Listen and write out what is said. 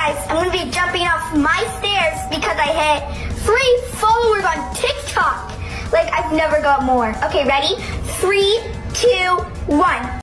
guys, I'm going to be jumping off my stairs because I hit 3 followers on TikTok. Like, I've never got more. Okay, ready? 3, 2, 1.